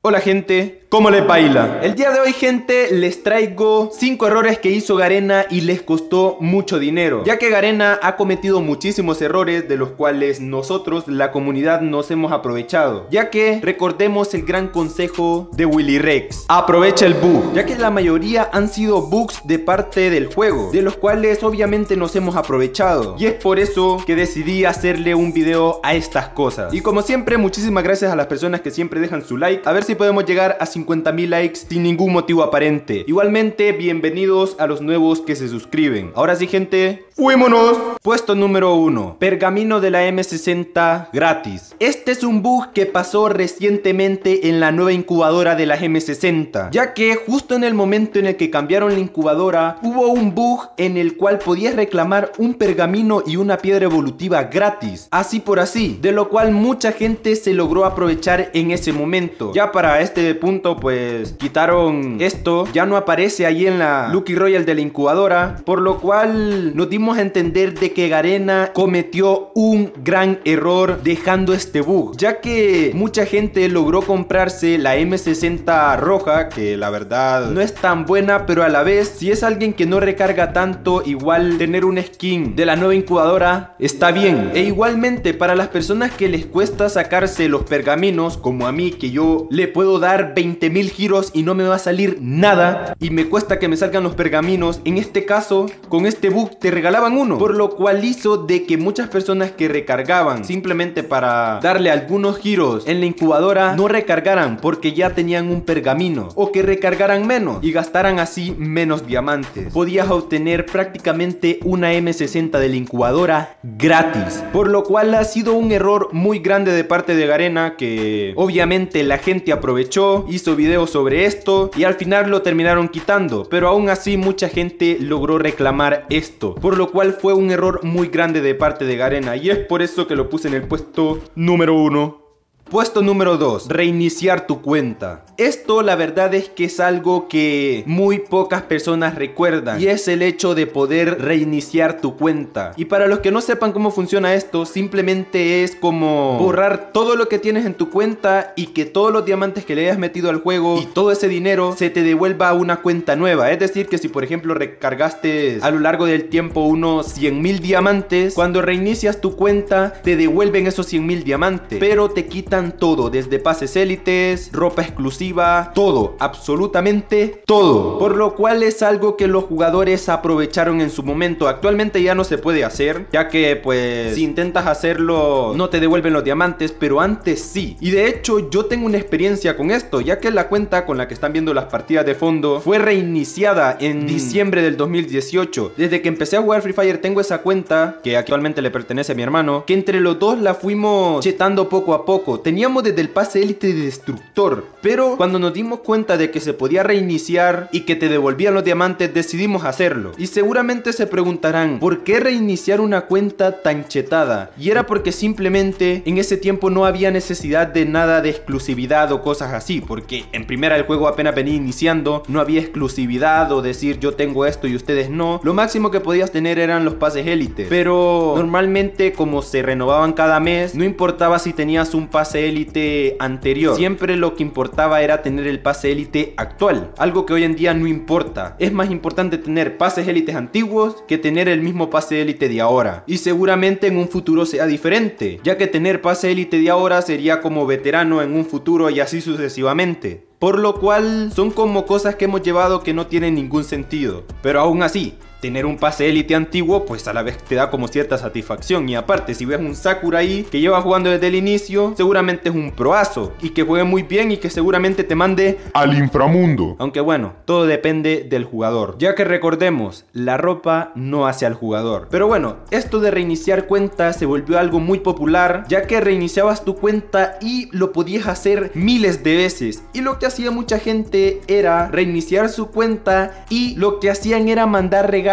Hola gente, ¿cómo les baila? El día de hoy, gente, les traigo 5 errores que hizo Garena y les costó mucho dinero, ya que Garena ha cometido muchísimos errores de los cuales nosotros, la comunidad, nos hemos aprovechado, ya que recordemos el gran consejo de Willy Rex: aprovecha el bug, ya que la mayoría han sido bugs de parte del juego, de los cuales obviamente nos hemos aprovechado, y es por eso que decidí hacerle un video a estas cosas. Y como siempre, muchísimas gracias a las personas que siempre dejan su like. A ver si podemos llegar a 50.000 likes sin ningún motivo aparente. Igualmente, bienvenidos a los nuevos que se suscriben. Ahora sí, gente, ¡fuímonos! Puesto número 1, pergamino de la M60 gratis. Este es un bug que pasó recientemente en la nueva incubadora de la M60, ya que justo en el momento en el que cambiaron la incubadora, hubo un bug en el cual podías reclamar un pergamino y una piedra evolutiva gratis, así por así, de lo cual mucha gente se logró aprovechar en ese momento. Ya para este punto, pues quitaron esto, ya no aparece ahí en la Lucky Royale de la incubadora, por lo cual nos dimos a entender de que Garena cometió un gran error dejando este bug, ya que mucha gente logró comprarse la M60 roja, que la verdad no es tan buena, pero a la vez, si es alguien que no recarga tanto, igual tener un skin de la nueva incubadora está bien. E igualmente para las personas que les cuesta sacarse los pergaminos, como a mí, que yo le puedo dar 20.000 giros y no me va a salir nada, y me cuesta que me salgan los pergaminos, en este caso, con este bug te regalaban uno, por lo cual hizo de que muchas personas que recargaban simplemente para darle algunos giros en la incubadora no recargaran porque ya tenían un pergamino, o que recargaran menos y gastaran así menos diamantes. Podías obtener prácticamente una M60 de la incubadora gratis, por lo cual ha sido un error muy grande de parte de Garena, que obviamente la gente aprovechó, hizo videos sobre esto y al final lo terminaron quitando, pero aún así mucha gente logró reclamar esto, por lo cual fue un error muy grande de parte de Garena, y es por eso que lo puse en el puesto número 1. Puesto número 2, reiniciar tu cuenta. Esto la verdad es que es algo que muy pocas personas recuerdan, y es el hecho de poder reiniciar tu cuenta. Y para los que no sepan cómo funciona esto, simplemente es como borrar todo lo que tienes en tu cuenta y que todos los diamantes que le hayas metido al juego y todo ese dinero se te devuelva a una cuenta nueva. Es decir, que si por ejemplo recargaste a lo largo del tiempo unos 100.000 diamantes, cuando reinicias tu cuenta te devuelven esos 100.000 diamantes, pero te quitan todo, desde pases élites, ropa exclusiva, todo, absolutamente todo, por lo cual es algo que los jugadores aprovecharon en su momento. Actualmente ya no se puede hacer, ya que pues si intentas hacerlo no te devuelven los diamantes, pero antes sí. Y de hecho yo tengo una experiencia con esto, ya que la cuenta con la que están viendo las partidas de fondo fue reiniciada en diciembre del 2018. Desde que empecé a jugar Free Fire tengo esa cuenta, que actualmente le pertenece a mi hermano, que entre los dos la fuimos chetando poco a poco. Teníamos desde el pase élite de destructor, pero cuando nos dimos cuenta de que se podía reiniciar y que te devolvían los diamantes, decidimos hacerlo. Y seguramente se preguntarán, ¿por qué reiniciar una cuenta tan chetada? Y era porque simplemente en ese tiempo no había necesidad de nada de exclusividad o cosas así, porque en primera el juego apenas venía iniciando, no había exclusividad o decir yo tengo esto y ustedes no. Lo máximo que podías tener eran los pases élite, pero normalmente como se renovaban cada mes, no importaba si tenías un pase élite anterior, siempre lo que importaba era tener el pase élite actual, algo que hoy en día no importa. Es más importante tener pases élites antiguos que tener el mismo pase élite de ahora, y seguramente en un futuro sea diferente, ya que tener pase élite de ahora sería como veterano en un futuro y así sucesivamente. Por lo cual son como cosas que hemos llevado que no tienen ningún sentido, pero aún así tener un pase élite antiguo pues a la vez te da como cierta satisfacción. Y aparte, si ves un Sakura ahí que lleva jugando desde el inicio, seguramente es un proazo y que juegue muy bien y que seguramente te mande al inframundo. Aunque bueno, todo depende del jugador, ya que recordemos, la ropa no hace al jugador. Pero bueno, esto de reiniciar cuenta se volvió algo muy popular, ya que reiniciabas tu cuenta y lo podías hacer miles de veces, y lo que hacía mucha gente era reiniciar su cuenta y lo que hacían era mandar regalos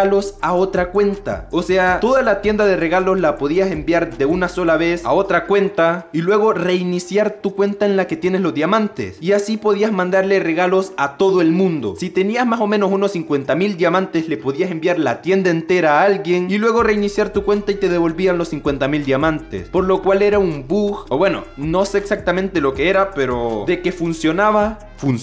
regalos a otra cuenta. O sea, toda la tienda de regalos la podías enviar de una sola vez a otra cuenta y luego reiniciar tu cuenta en la que tienes los diamantes. Y así podías mandarle regalos a todo el mundo. Si tenías más o menos unos 50.000 diamantes, le podías enviar la tienda entera a alguien y luego reiniciar tu cuenta y te devolvían los 50.000 diamantes. Por lo cual era un bug, o bueno, no sé exactamente lo que era, pero de que funcionaba.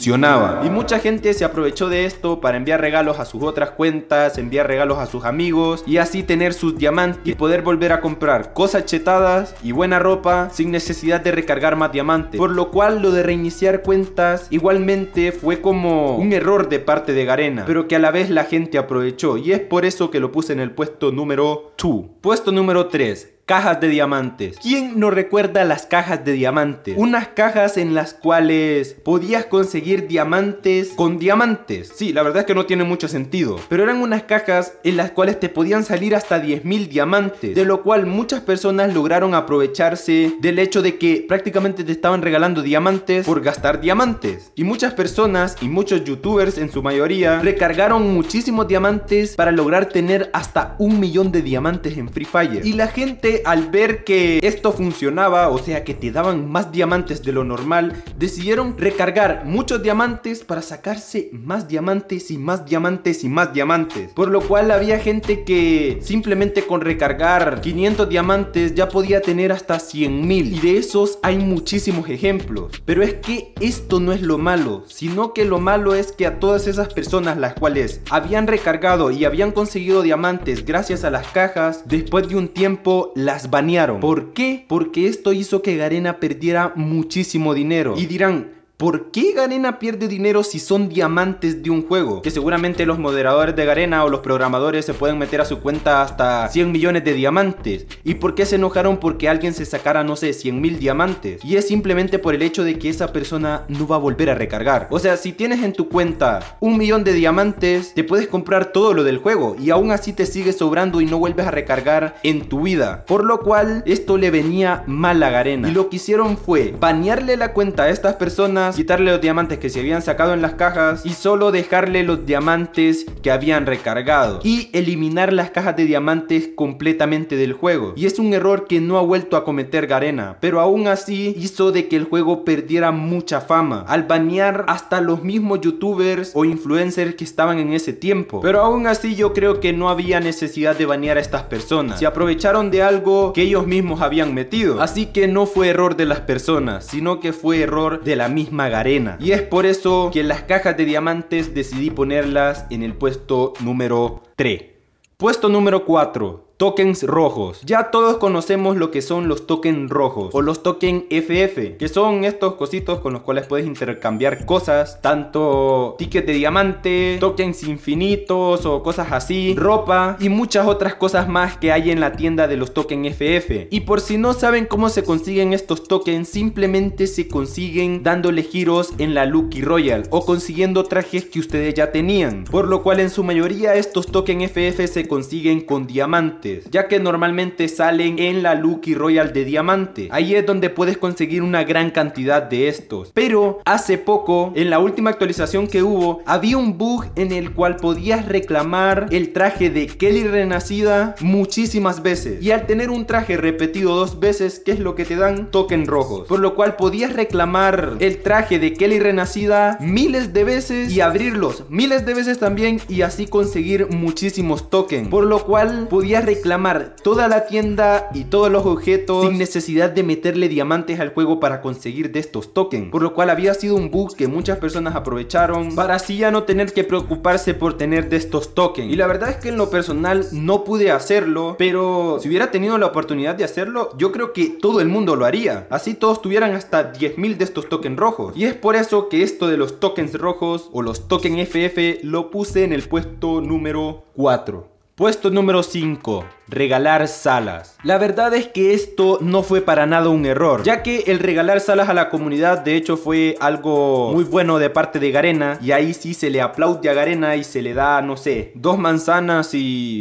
Y mucha gente se aprovechó de esto para enviar regalos a sus otras cuentas, enviar regalos a sus amigos y así tener sus diamantes y poder volver a comprar cosas chetadas y buena ropa sin necesidad de recargar más diamantes. Por lo cual lo de reiniciar cuentas igualmente fue como un error de parte de Garena, pero que a la vez la gente aprovechó, y es por eso que lo puse en el puesto número 2. Puesto número 3. Cajas de diamantes. ¿Quién no recuerda las cajas de diamantes? Unas cajas en las cuales podías conseguir diamantes con diamantes. Sí, la verdad es que no tiene mucho sentido, pero eran unas cajas en las cuales te podían salir hasta 10.000 diamantes, de lo cual muchas personas lograron aprovecharse del hecho de que prácticamente te estaban regalando diamantes por gastar diamantes. Y muchas personas y muchos youtubers en su mayoría recargaron muchísimos diamantes para lograr tener hasta 1.000.000 de diamantes en Free Fire. Y la gente, al ver que esto funcionaba, o sea que te daban más diamantes de lo normal, decidieron recargar muchos diamantes para sacarse más diamantes y más diamantes y más diamantes. Por lo cual había gente que simplemente con recargar 500 diamantes ya podía tener hasta 100.000. Y de esos hay muchísimos ejemplos. Pero es que esto no es lo malo, sino que lo malo es que a todas esas personas las cuales habían recargado y habían conseguido diamantes gracias a las cajas, después de un tiempo las banearon. ¿Por qué? Porque esto hizo que Garena perdiera muchísimo dinero. Y dirán, ¿por qué Garena pierde dinero si son diamantes de un juego? Que seguramente los moderadores de Garena o los programadores se pueden meter a su cuenta hasta 100 millones de diamantes. ¿Y por qué se enojaron porque alguien se sacara, no sé, 100.000 diamantes? Y es simplemente por el hecho de que esa persona no va a volver a recargar. O sea, si tienes en tu cuenta 1.000.000 de diamantes, te puedes comprar todo lo del juego y aún así te sigue sobrando y no vuelves a recargar en tu vida. Por lo cual, esto le venía mal a Garena. Y lo que hicieron fue banearle la cuenta a estas personas, quitarle los diamantes que se habían sacado en las cajas y solo dejarle los diamantes que habían recargado y eliminar las cajas de diamantes completamente del juego. Y es un error que no ha vuelto a cometer Garena, pero aún así hizo de que el juego perdiera mucha fama al banear hasta los mismos youtubers o influencers que estaban en ese tiempo. Pero aún así yo creo que no había necesidad de banear a estas personas. Se aprovecharon de algo que ellos mismos habían metido, así que no fue error de las personas, sino que fue error de la misma Garena. Y es por eso que las cajas de diamantes decidí ponerlas en el puesto número 3. Puesto número 4. Tokens rojos. Ya todos conocemos lo que son los tokens rojos o los tokens FF, que son estos cositos con los cuales puedes intercambiar cosas, tanto tickets de diamante, tokens infinitos o cosas así, ropa y muchas otras cosas más que hay en la tienda de los tokens FF. Y por si no saben cómo se consiguen estos tokens, simplemente se consiguen dándole giros en la Lucky Royale o consiguiendo trajes que ustedes ya tenían, por lo cual en su mayoría estos tokens FF se consiguen con diamantes, ya que normalmente salen en la Lucky Royale de diamante. Ahí es donde puedes conseguir una gran cantidad de estos. Pero hace poco, en la última actualización que hubo, había un bug en el cual podías reclamar el traje de Kelly Renacida muchísimas veces. Y al tener un traje repetido 2 veces, ¿qué es lo que te dan? Tokens rojos. Por lo cual podías reclamar el traje de Kelly Renacida miles de veces y abrirlos miles de veces también, y así conseguir muchísimos tokens. Por lo cual podías reclamar toda la tienda y todos los objetos sin necesidad de meterle diamantes al juego para conseguir de estos tokens, por lo cual había sido un bug que muchas personas aprovecharon para así ya no tener que preocuparse por tener de estos tokens. Y la verdad es que en lo personal no pude hacerlo, pero si hubiera tenido la oportunidad de hacerlo, yo creo que todo el mundo lo haría, así todos tuvieran hasta 10.000 de estos tokens rojos. Y es por eso que esto de los tokens rojos o los tokens FF lo puse en el puesto número 4. Puesto número 5. Regalar salas. La verdad es que esto no fue para nada un error, ya que el regalar salas a la comunidad de hecho fue algo muy bueno de parte de Garena, y ahí sí se le aplaude a Garena y se le da, no sé, 2 manzanas y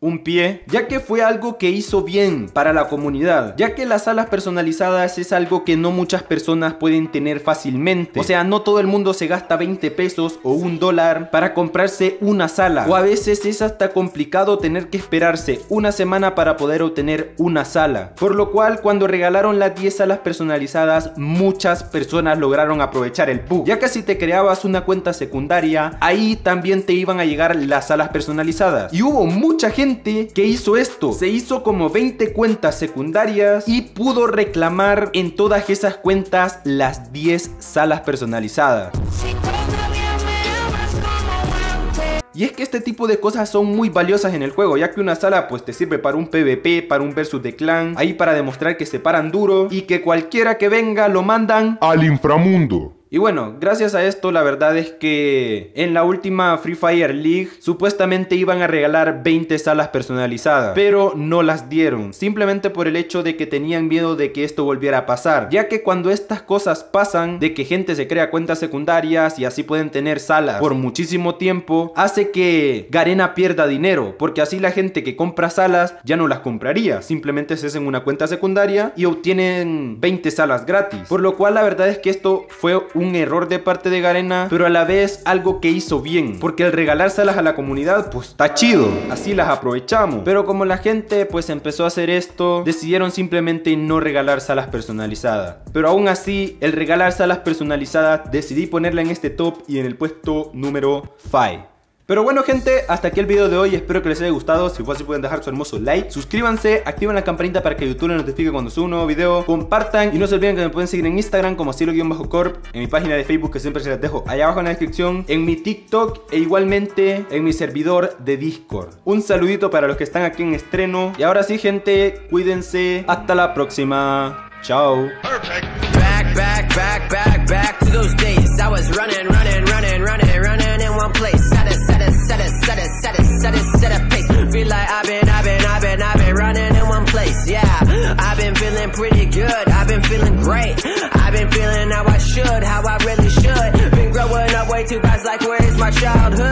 un pie, ya que fue algo que hizo bien para la comunidad, ya que las salas personalizadas es algo que no muchas personas pueden tener fácilmente. O sea, no todo el mundo se gasta 20 pesos o $1 para comprarse una sala, o a veces es hasta complicado tener que esperarse una semana para poder obtener una sala. Por lo cual, cuando regalaron las 10 salas personalizadas, muchas personas lograron aprovechar el bug, ya que si te creabas una cuenta secundaria, ahí también te iban a llegar las salas personalizadas. Y hubo mucha gente que hizo esto. Se hizo como 20 cuentas secundarias y pudo reclamar en todas esas cuentas las 10 salas personalizadas. Y es que este tipo de cosas son muy valiosas en el juego, ya que una sala pues te sirve para un PvP, para un versus de clan, ahí para demostrar que se paran duro y que cualquiera que venga lo mandan al inframundo. Y bueno, gracias a esto la verdad es que en la última Free Fire League supuestamente iban a regalar 20 salas personalizadas, pero no las dieron, simplemente por el hecho de que tenían miedo de que esto volviera a pasar, ya que cuando estas cosas pasan, de que gente se crea cuentas secundarias y así pueden tener salas por muchísimo tiempo, hace que Garena pierda dinero, porque así la gente que compra salas ya no las compraría, simplemente se hacen una cuenta secundaria y obtienen 20 salas gratis, por lo cual la verdad es que esto fue un error de parte de Garena, pero a la vez algo que hizo bien, porque al regalar salas a la comunidad pues está chido, así las aprovechamos. Pero como la gente pues empezó a hacer esto, decidieron simplemente no regalar salas personalizadas. Pero aún así, el regalar salas personalizadas decidí ponerla en este top y en el puesto número 5. Pero bueno gente, hasta aquí el video de hoy, espero que les haya gustado. Si fue así pueden dejar su hermoso like, suscríbanse, activen la campanita para que YouTube les notifique cuando suba un nuevo video, compartan y no se olviden que me pueden seguir en Instagram como Cielo_Corp, en mi página de Facebook que siempre se las dejo allá abajo en la descripción, en mi TikTok e igualmente en mi servidor de Discord. Un saludito para los que están aquí en estreno y ahora sí gente, cuídense, hasta la próxima, chao. Back to those days. I was running in one place. Set a pace. Feel like I've been running in one place. Yeah, I've been feeling pretty good. I've been feeling great. I've been feeling how I should, how I really should. Been growing up way too fast, like where is my childhood?